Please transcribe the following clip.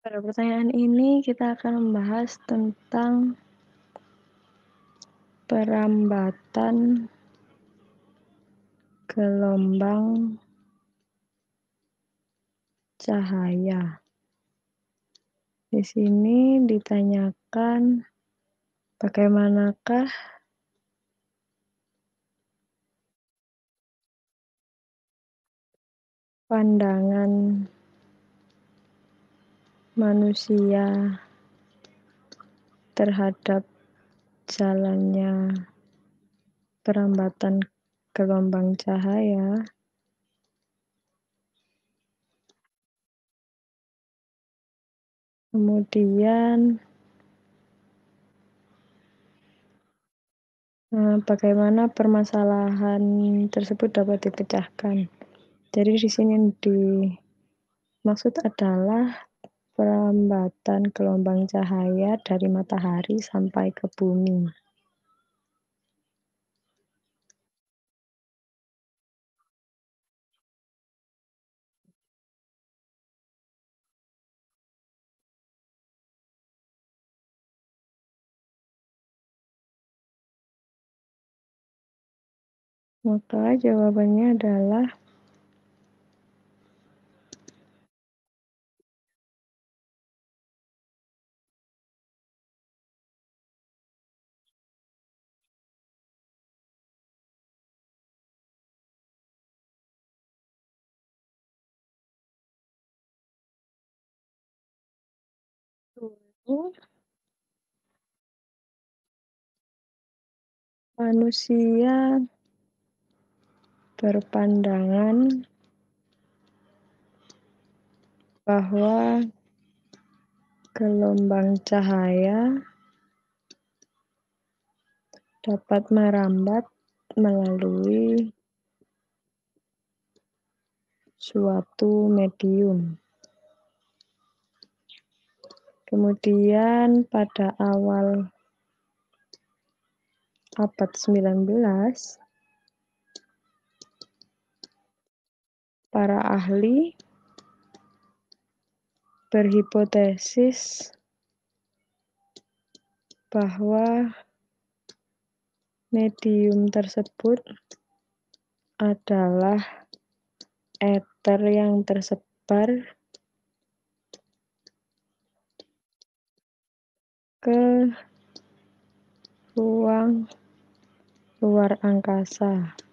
Pada pertanyaan ini kita akan membahas tentang perambatan gelombang cahaya. Di sini ditanyakan bagaimanakah pandangan manusia terhadap jalannya perambatan gelombang cahaya. Kemudian bagaimana permasalahan tersebut dapat dipecahkan. Jadi di sini dimaksud adalah perambatan gelombang cahaya dari matahari sampai ke bumi. Maka jawabannya adalah manusia berpandangan bahwa gelombang cahaya dapat merambat melalui suatu medium. Kemudian pada awal abad 19, para ahli berhipotesis bahwa medium tersebut adalah ether yang tersebar ke ruang luar angkasa.